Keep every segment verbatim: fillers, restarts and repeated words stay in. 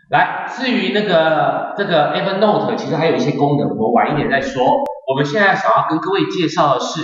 来，至于那个这个 Evernote， 其实还有一些功能，我晚一点再说。我们现在想要跟各位介绍的是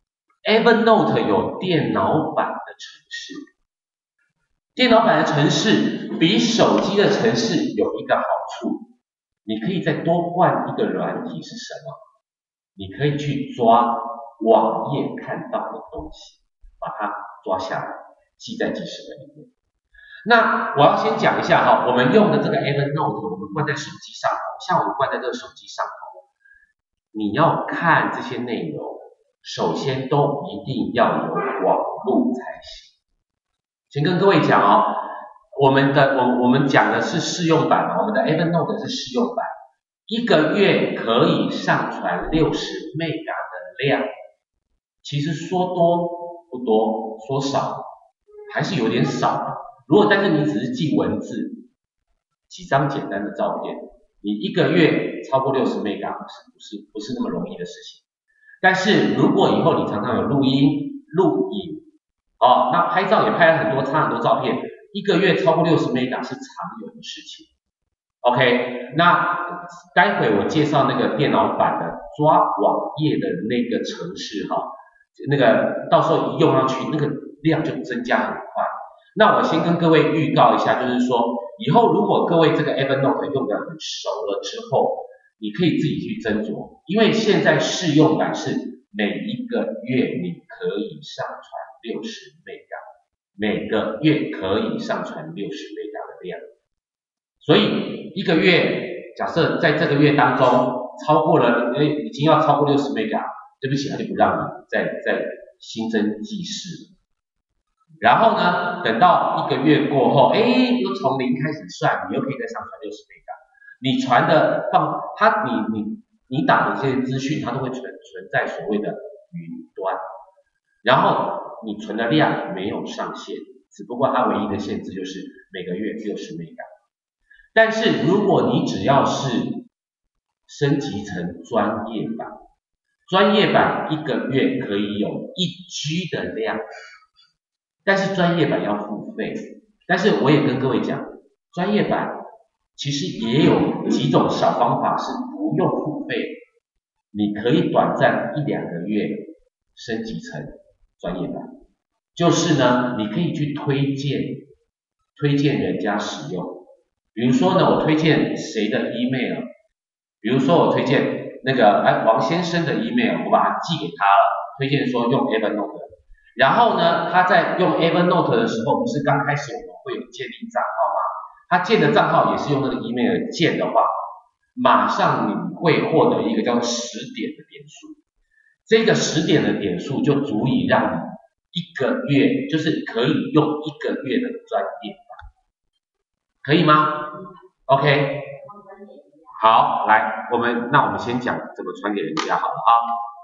Evernote 有电脑版的程式。电脑版的程式比手机的程式有一个好处，你可以再多换一个软体是什么？你可以去抓网页看到的东西，把它抓下来，记在记事本里面。那我要先讲一下哈，我们用的这个 Evernote， 我们灌在手机上，像我们灌在这个手机上，你要看这些内容，首先都一定要有网路才行。先跟各位讲哦，我们的我我们讲的是试用版嘛，我们的 Evernote 是试用版，一个月可以上传六十 mega 的量，其实说多不多，说少还是有点少。如果但是你只是记文字，几张简单的照片，你一个月超过六十 mega 不是不是不是那么容易的事情。但是如果以后你常常有录音、录影，哦，那拍照也拍了很多，差很多照片，一个月超过六十 mega 是常有的事情。OK， 那待会我介绍那个电脑版的抓网页的那个程式哈，那个到时候一用上去，那个量就增加很快。那我先跟各位预告一下，就是说以后如果各位这个 Evernote 用得很熟了之后，你可以自己去斟酌，因为现在试用版是每一个月你可以上传六十 mega， 每个月可以上传六十 mega 的量，所以一个月假设在这个月当中超过了，哎，已经要超过六十 mega， 对不起，他就不让你再再新增记事了。然后呢，等到一个月过后，哎，又从零开始算，你又可以再上传六十 mega。你传的放它，你你你打的这些资讯，它都会存存在所谓的云端。然后你存的量没有上限，只不过它唯一的限制就是每个月六十 mega。但是如果你只要是升级成专业版，专业版一个月可以有一 G 的量。但是专业版要付费，但是我也跟各位讲，专业版其实也有几种小方法是不用付费，你可以短暂一两个月升级成专业版，就是呢，你可以去推荐推荐人家使用，比如说呢，我推荐谁的 email， 比如说我推荐那个哎王先生的 email， 我把它寄给他了，推荐说用 Evernote。然后呢，他在用 Evernote 的时候，不是刚开始我们会有建立账号吗？他建的账号也是用那个 email 建的话，马上你会获得一个叫十点的点数。这个十点的点数就足以让你一个月，就是可以用一个月的专业版，可以吗 ？OK， 好，来，我们那我们先讲怎么传给人家好了啊。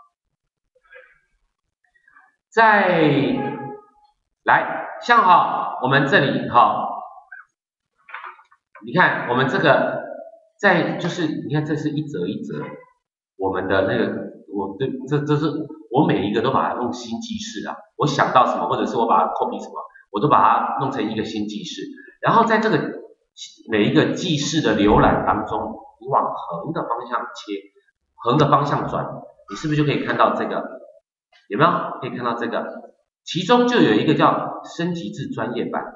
再来，像哈，我们这里哈，你看我们这个在就是你看这是一则一则，我们的那个我对这这是我每一个都把它弄新记事啊，我想到什么或者是我把它 copy 什么，我都把它弄成一个新记事，然后在这个每一个记事的浏览当中，你往横的方向切，横的方向转，你是不是就可以看到这个？有没有可以看到这个？其中就有一个叫升级至专业版。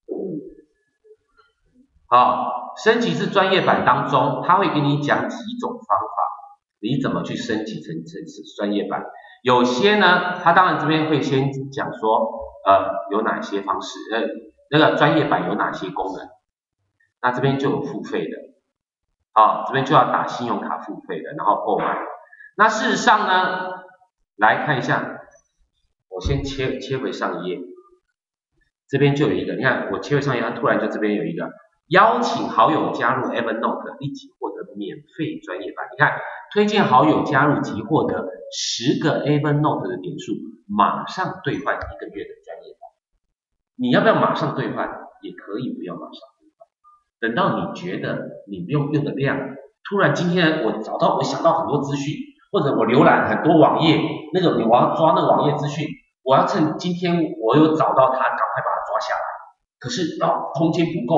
好，升级至专业版当中，它会给你讲几种方法，你怎么去升级成成专业版。有些呢，它当然这边会先讲说，呃，有哪些方式，呃，那个专业版有哪些功能。那这边就有付费的，好，这边就要打信用卡付费的，然后购买。那事实上呢？来看一下，我先切切回上一页，这边就有一个，你看我切回上一页，它突然就这边有一个邀请好友加入 Evernote， 立即获得免费专业版。你看，推荐好友加入即获得十个 Evernote 的点数，马上兑换一个月的专业版。你要不要马上兑换？也可以不要马上兑换，等到你觉得你用用的量，突然今天我找到我想到很多资讯。或者我浏览很多网页，那个我要抓那个网页资讯，我要趁今天我有找到它，赶快把它抓下来。可是哦，空间不够，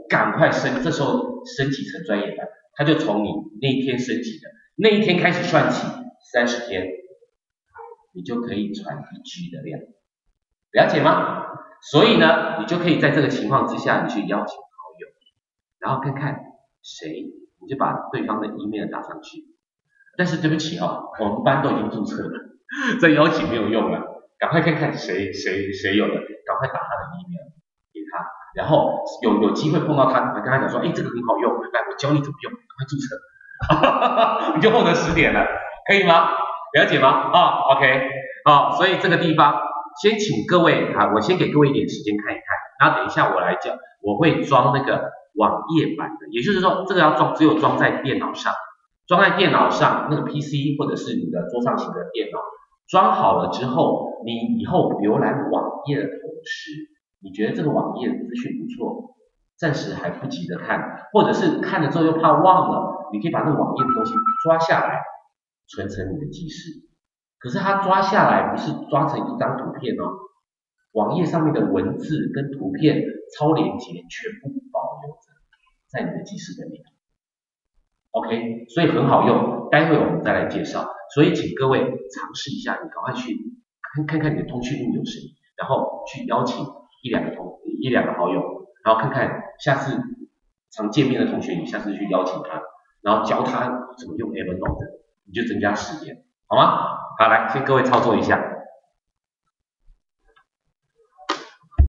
赶快升，这时候升级成专业版，它就从你那一天升级的那一天开始算起，三十天，你就可以传一 G 的量，了解吗？所以呢，你就可以在这个情况之下，你去邀请好友，然后看看谁，你就把对方的 email 打上去。但是对不起哦，我们班都已经注册了，这邀请没有用了，赶快看看谁谁谁有了，赶快打他的 email 给他，然后有有机会碰到他，跟他讲说，哎，这个很好用，来我教你怎么用，赶快注册，你就获得十点了，可以吗？了解吗？啊 ，OK， 好，所以这个地方先请各位啊，我先给各位一点时间看一看，然后等一下我来讲，我会装那个网页版的，也就是说这个要装只有装在电脑上。装在电脑上，那个 P C 或者是你的桌上型的电脑，装好了之后，你以后浏览网页的同时，你觉得这个网页资讯不错，暂时还不急着看，或者是看了之后又怕忘了，你可以把那个网页的东西抓下来，存成你的记事。可是它抓下来不是抓成一张图片哦，网页上面的文字跟图片超连结全部保留着在你的记事本里。OK， 所以很好用，待会我们再来介绍。所以请各位尝试一下，你赶快去看看看你的通讯录有谁，然后去邀请一两个同一两个好友，然后看看下次常见面的同学，你下次去邀请他，然后教他怎么用 Evernote， 你就增加时间，好吗？好，来，先各位操作一下。